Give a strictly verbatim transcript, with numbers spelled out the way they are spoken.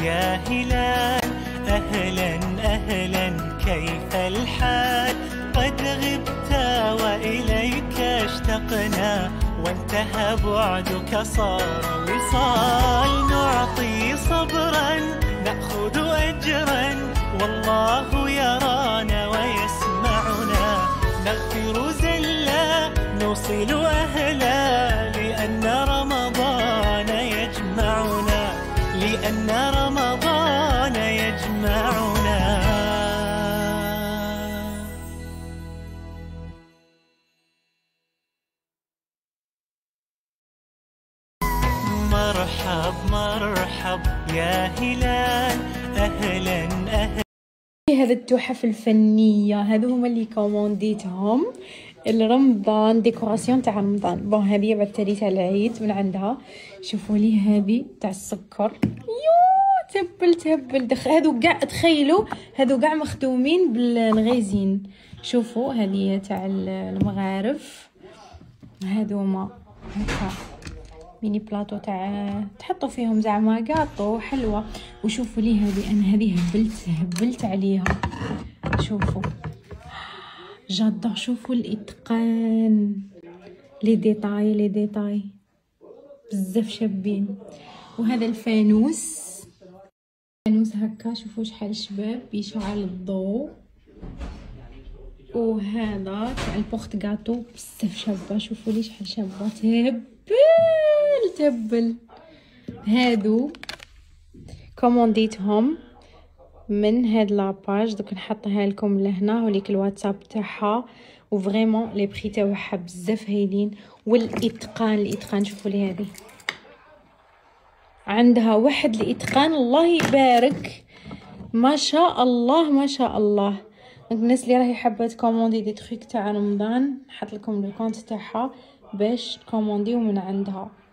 يا هلال أهلا أهلا كيف الحال؟ قد غبت وإليك اشتقنا، وانتهى بعدك صار وصال. نعطي صبرا نأخذ أجرا، والله يرانا ويسمعنا. نغفر زلا نوصل أهلا، لأن رمضان يجمعنا، لأن رمضان يجمعنا. مرحب مرحب يا هلال أهلا أهلا. هذا التحف الفنية هذو هما اللي كومونديتهم الرمضان، ديكوراسيون تاع رمضان. بون هذه بعد تالي تاع العيد من عندها. شوفوا لي هذه تاع السكر، يو تهبل تهبل دخ. هذو كاع تخيلوا هذو كاع مخدومين بالغيزين. شوفوا هذه تاع المغارف، هذوما هكا ميني بلاطو تاع تحطوا فيهم زعما كاطو حلوه. وشوفوا لي هذه، انا هذه هبلت هبلت عليها. شوفوا جادور، شوفوا الاتقان، لي ديتاي لي ديتاي بزاف شابين. وهذا الفانوس، فانوس هكا شوفوا شحال شباب يشعل الضوء. وهذا تاع البورت كاطو بزاف شابه، شوفوا لي شحال شابه تهبل تهبل. هادو كومونديتهم من هاد لاباج، دوك نحطها لكم لهنا وليك الواتساب تاعها. وفريمون لي بري تاعها بزاف هايلين. والاتقان الاتقان شوفوا لي هذه عندها واحد الاتقان الله يبارك، ما شاء الله ما شاء الله. الناس اللي راهي حابه تكوموندي دي تريك تاع رمضان نحط لكم الكونت تاعها باش تكومونديو من عندها.